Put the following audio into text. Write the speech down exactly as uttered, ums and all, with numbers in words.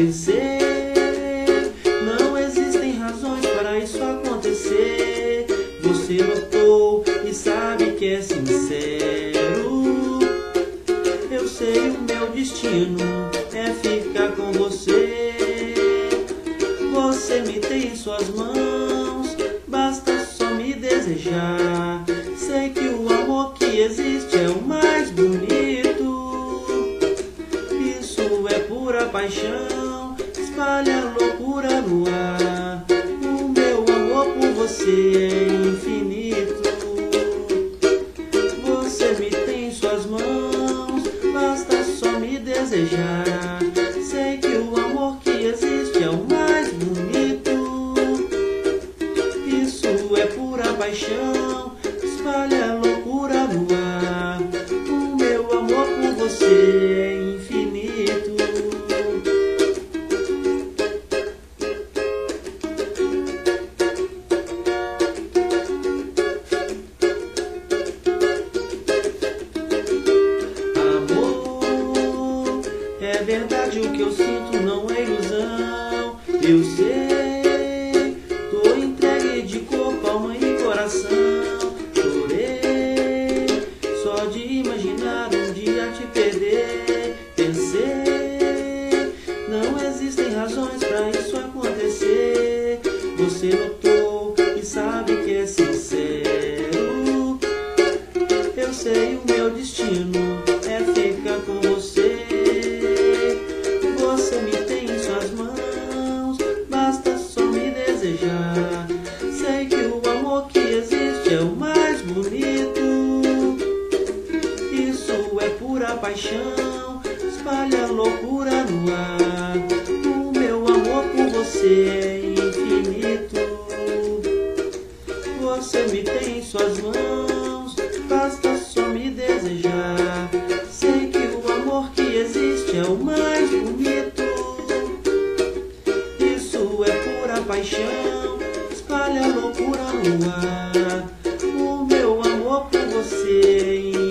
vencer. Não existem razões para isso acontecer. Você notou e sabe que é sincero. Eu sei, o meu destino é ficar com você. Você me tem em suas mãos, basta só me desejar. Sei que o amor que existe é o mais bonito. Isso é pura paixão, espalha loucura no ar. O meu amor por você é infinito. Você me tem em suas mãos, basta só me desejar. Sei que o amor que existe é o mais bonito. Isso é pura paixão, espalha loucura no ar. O meu amor por você é infinito. Amor, é verdade, o que eu sinto não é ilusão. Eu sei, tô entregue de corpo, alma e coração. Chorei só de imaginar um dia te perder. Pensei, não existem razões pra isso acontecer. Você notou e sabe que é sincero. Eu sei, o meu destino é ficar com você. Você me tem em suas mãos, basta só me desejar. Sei que o amor que existe é o mais bonito. Isso é pura paixão, espalha loucura no ar. O meu amor por você é infinito. Você me tem em suas mãos, basta só me desejar. Sei que o amor que existe é o mais bonito. Isso é pura paixão, espalha loucura no ar. O meu amor por você é infinito.